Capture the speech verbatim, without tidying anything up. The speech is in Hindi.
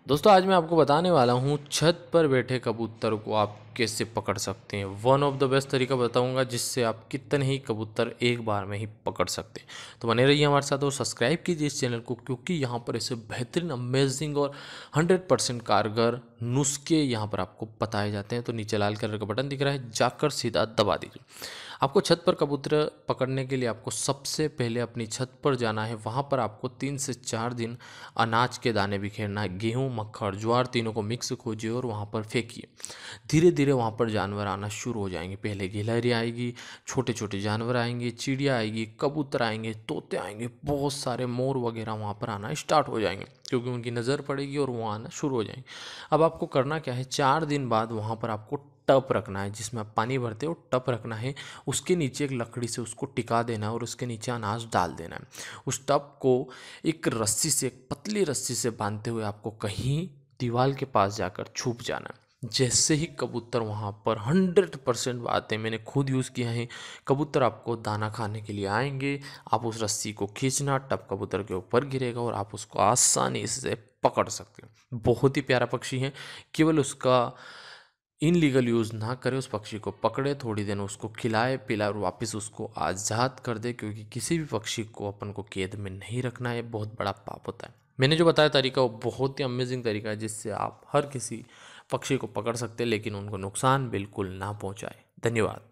दोस्तों आज मैं आपको बताने वाला हूँ छत पर बैठे कबूतर को आप कैसे पकड़ सकते हैं। वन ऑफ द बेस्ट तरीका बताऊंगा जिससे आप कितने ही कबूतर एक बार में ही पकड़ सकते हैं। तो बने रहिए हमारे साथ और सब्सक्राइब कीजिए इस चैनल को, क्योंकि यहाँ पर ऐसे बेहतरीन अमेजिंग और हंड्रेड परसेंट कारगर नुस्खे यहाँ पर आपको बताए जाते हैं। तो नीचे लाल कलर का बटन दिख रहा है, जाकर सीधा दबा दीजिए। आपको छत पर कबूतर पकड़ने के लिए आपको सबसे पहले अपनी छत पर जाना है। वहाँ पर आपको तीन से चार दिन अनाज के दाने बिखेरना है। गेहूँ, मक्खर, ज्वार तीनों को मिक्स खोजिए और वहाँ पर फेंकिए। धीरे धीरे वहाँ पर जानवर आना शुरू हो जाएंगे। पहले गिलहरी आएगी, छोटे छोटे जानवर आएंगे, चिड़िया आएगी, कबूतर आएंगे, तोते आएंगे, बहुत सारे मोर वगैरह वहाँ पर आना स्टार्ट हो जाएंगे, क्योंकि उनकी नज़र पड़ेगी और वो आना शुरू हो जाएंगे। अब आपको करना क्या है, चार दिन बाद वहाँ पर आपको टप रखना है जिसमें आप पानी भरते हो, टप रखना है। उसके नीचे एक लकड़ी से उसको टिका देना है और उसके नीचे अनाज डाल देना है। उस टप को एक रस्सी से, एक पतली रस्सी से बांधते हुए आपको कहीं दीवार के पास जाकर छुप जाना है। जैसे ही कबूतर वहाँ पर हंड्रेड परसेंट बातें मैंने खुद यूज़ किया है, कबूतर आपको दाना खाने के लिए आएंगे। आप उस रस्सी को खींचना, टप कबूतर के ऊपर गिरेगा और आप उसको आसानी से पकड़ सकते हो। बहुत ही प्यारा पक्षी है, केवल उसका इनलीगल यूज़ ना करें। उस पक्षी को पकड़े, थोड़ी देर उसको खिलाए पिलाए और वापस उसको आज़ाद कर दे, क्योंकि किसी भी पक्षी को अपन को कैद में नहीं रखना है, बहुत बड़ा पाप होता है। मैंने जो बताया तरीका वो बहुत ही अमेजिंग तरीका है जिससे आप हर किसी पक्षी को पकड़ सकते हैं, लेकिन उनको नुकसान बिल्कुल ना पहुंचाए। धन्यवाद।